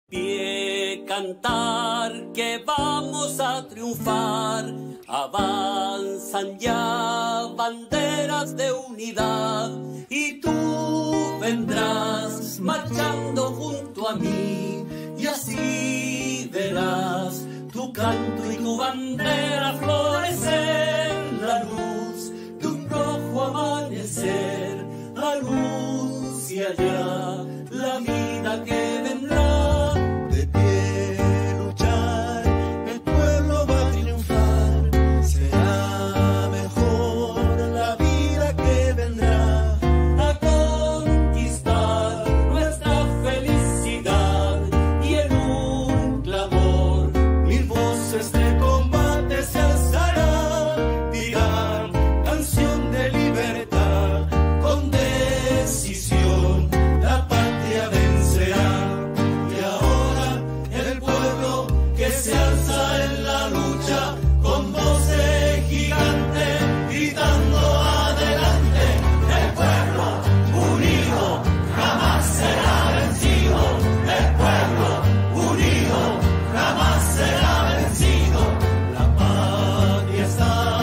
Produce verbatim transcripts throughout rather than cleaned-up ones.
Pie cantar que vamos a triunfar, avanzan ya banderas de unidad y tú vendrás marchando junto a mí y así verás tu canto y tu bandera florecer, la luz de un rojo amanecer anuncia ya la vida que vendrá.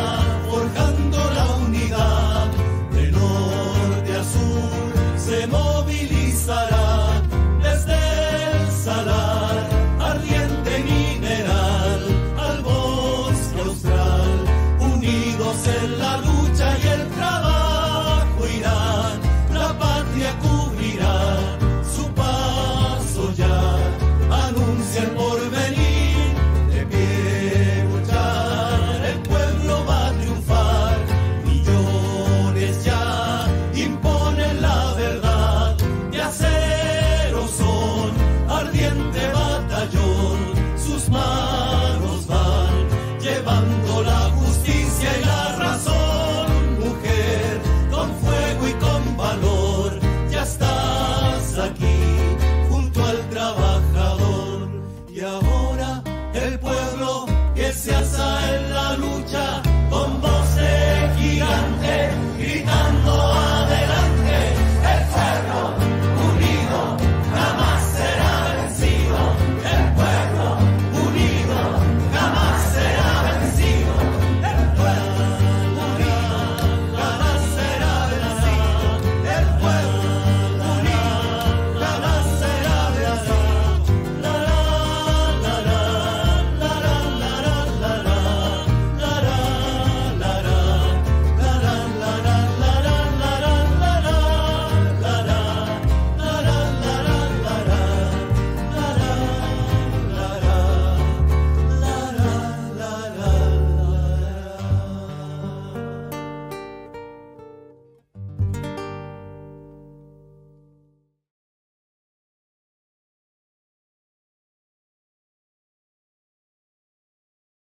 Se